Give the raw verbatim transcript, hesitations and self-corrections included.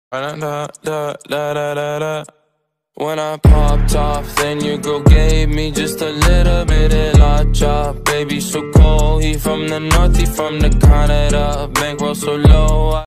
Da, da, da, da, da, da, da. When I popped off, then your girl gave me just a little bit of la chop. Baby so cold, he from the north, he from the Canada. Bankroll so low.